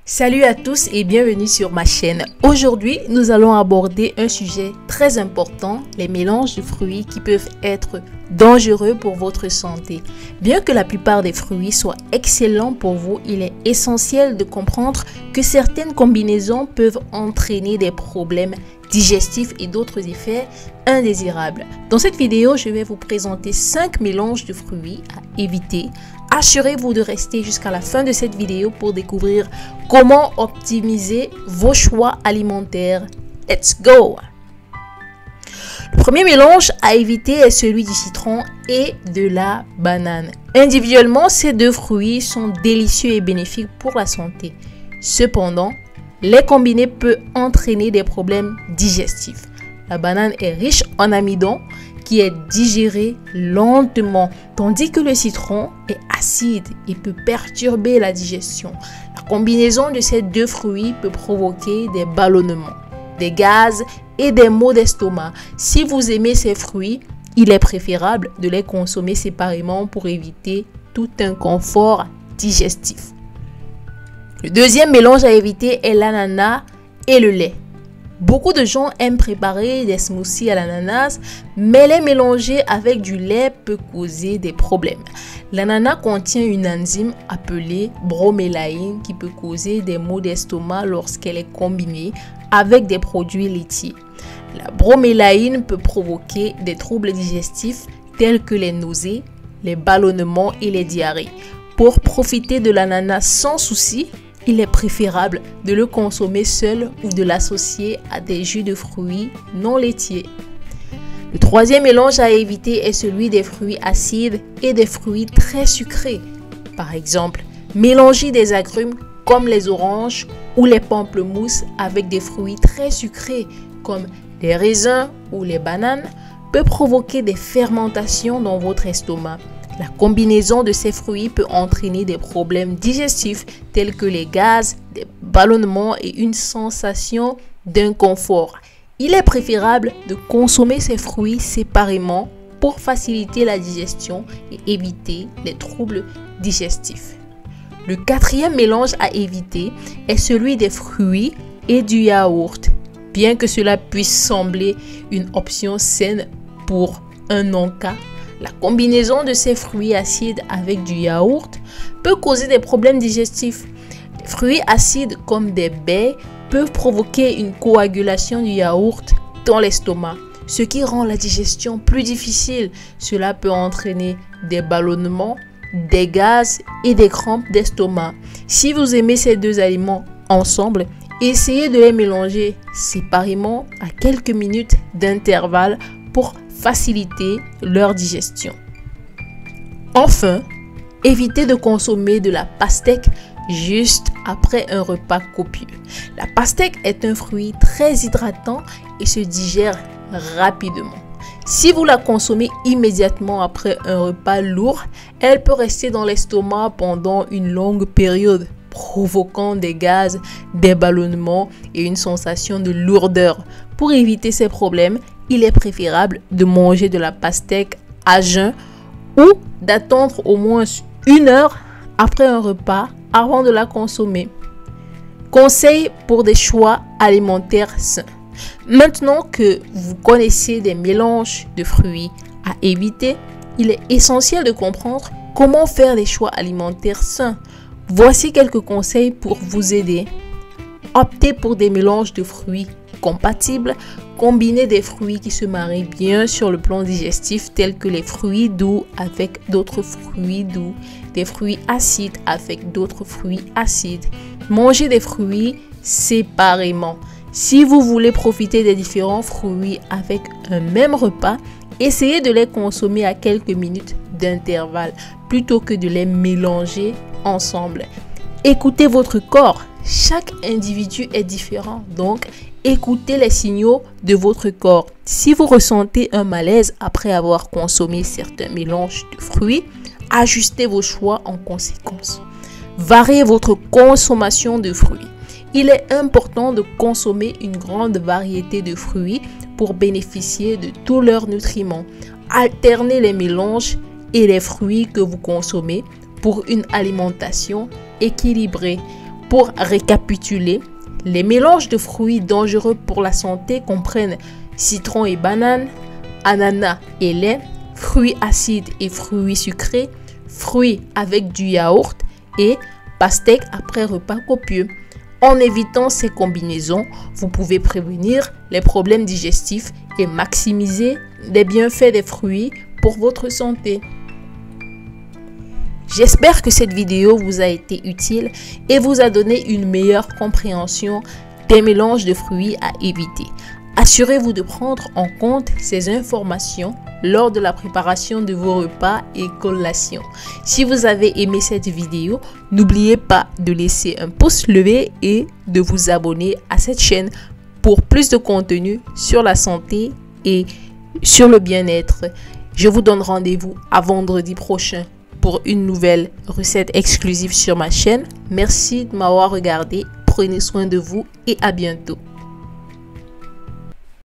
Salut à tous et bienvenue sur ma chaîne. Aujourd'hui, nous allons aborder un sujet très important, les mélanges de fruits qui peuvent être dangereux pour votre santé. Bien que la plupart des fruits soient excellents pour vous, il est essentiel de comprendre que certaines combinaisons peuvent entraîner des problèmes digestifs et d'autres effets indésirables. Dans cette vidéo, je vais vous présenter 5 mélanges de fruits à éviter. Assurez-vous de rester jusqu'à la fin de cette vidéo pour découvrir comment optimiser vos choix alimentaires. Let's go! Le premier mélange à éviter est celui du citron et de la banane. Individuellement, ces deux fruits sont délicieux et bénéfiques pour la santé. Cependant, les combiner peut entraîner des problèmes digestifs. La banane est riche en amidon qui est digéré lentement, tandis que le citron est acide et peut perturber la digestion. La combinaison de ces deux fruits peut provoquer des ballonnements, des gaz et des maux d'estomac. Si vous aimez ces fruits, il est préférable de les consommer séparément pour éviter tout inconfort digestif. Le deuxième mélange à éviter est l'ananas et le lait. Beaucoup de gens aiment préparer des smoothies à l'ananas, mais les mélanger avec du lait peut causer des problèmes. L'ananas contient une enzyme appelée bromélaïne qui peut causer des maux d'estomac lorsqu'elle est combinée avec des produits laitiers. La bromélaïne peut provoquer des troubles digestifs tels que les nausées, les ballonnements et les diarrhées. Pour profiter de l'ananas sans souci, il est préférable de le consommer seul ou de l'associer à des jus de fruits non laitiers. Le troisième mélange à éviter est celui des fruits acides et des fruits très sucrés. Par exemple, mélanger des agrumes comme les oranges ou les pamplemousses avec des fruits très sucrés comme les raisins ou les bananes peut provoquer des fermentations dans votre estomac. La combinaison de ces fruits peut entraîner des problèmes digestifs tels que les gaz, des ballonnements et une sensation d'inconfort. Il est préférable de consommer ces fruits séparément pour faciliter la digestion et éviter les troubles digestifs. Le quatrième mélange à éviter est celui des fruits et du yaourt. Bien que cela puisse sembler une option saine pour un non-cas, la combinaison de ces fruits acides avec du yaourt peut causer des problèmes digestifs. Les fruits acides comme des baies peuvent provoquer une coagulation du yaourt dans l'estomac, ce qui rend la digestion plus difficile. Cela peut entraîner des ballonnements, des gaz et des crampes d'estomac. Si vous aimez ces deux aliments ensemble, essayez de les mélanger séparément à quelques minutes d'intervalle pour faciliter leur digestion. Enfin, évitez de consommer de la pastèque juste après un repas copieux. La pastèque est un fruit très hydratant et se digère rapidement. Si vous la consommez immédiatement après un repas lourd, elle peut rester dans l'estomac pendant une longue période, provoquant des gaz, des ballonnements et une sensation de lourdeur. Pour éviter ces problèmes, il est préférable de manger de la pastèque à jeun ou d'attendre au moins 1 heure après un repas avant de la consommer. Conseil pour des choix alimentaires sains. Maintenant que vous connaissez des mélanges de fruits à éviter, il est essentiel de comprendre comment faire des choix alimentaires sains. Voici quelques conseils pour vous aider. Optez pour des mélanges de fruits compatibles. Combinez des fruits qui se marient bien sur le plan digestif tels que les fruits doux avec d'autres fruits doux, des fruits acides avec d'autres fruits acides. Mangez des fruits séparément. Si vous voulez profiter des différents fruits avec un même repas, essayez de les consommer à quelques minutes d'intervalle plutôt que de les mélanger ensemble. Écoutez votre corps. Chaque individu est différent, donc écoutez les signaux de votre corps. Si vous ressentez un malaise après avoir consommé certains mélanges de fruits, ajustez vos choix en conséquence. Variez votre consommation de fruits. Il est important de consommer une grande variété de fruits pour bénéficier de tous leurs nutriments. Alternez les mélanges et les fruits que vous consommez pour une alimentation équilibrée. Pour récapituler, les mélanges de fruits dangereux pour la santé comprennent citron et banane, ananas et lait, fruits acides et fruits sucrés, fruits avec du yaourt et pastèques après repas copieux. En évitant ces combinaisons, vous pouvez prévenir les problèmes digestifs et maximiser les bienfaits des fruits pour votre santé. J'espère que cette vidéo vous a été utile et vous a donné une meilleure compréhension des mélanges de fruits à éviter. Assurez-vous de prendre en compte ces informations lors de la préparation de vos repas et collations. Si vous avez aimé cette vidéo, n'oubliez pas de laisser un pouce levé et de vous abonner à cette chaîne pour plus de contenu sur la santé et sur le bien-être. Je vous donne rendez-vous à vendredi prochain pour une nouvelle recette exclusive sur ma chaîne. Merci de m'avoir regardé. Prenez soin de vous et à bientôt.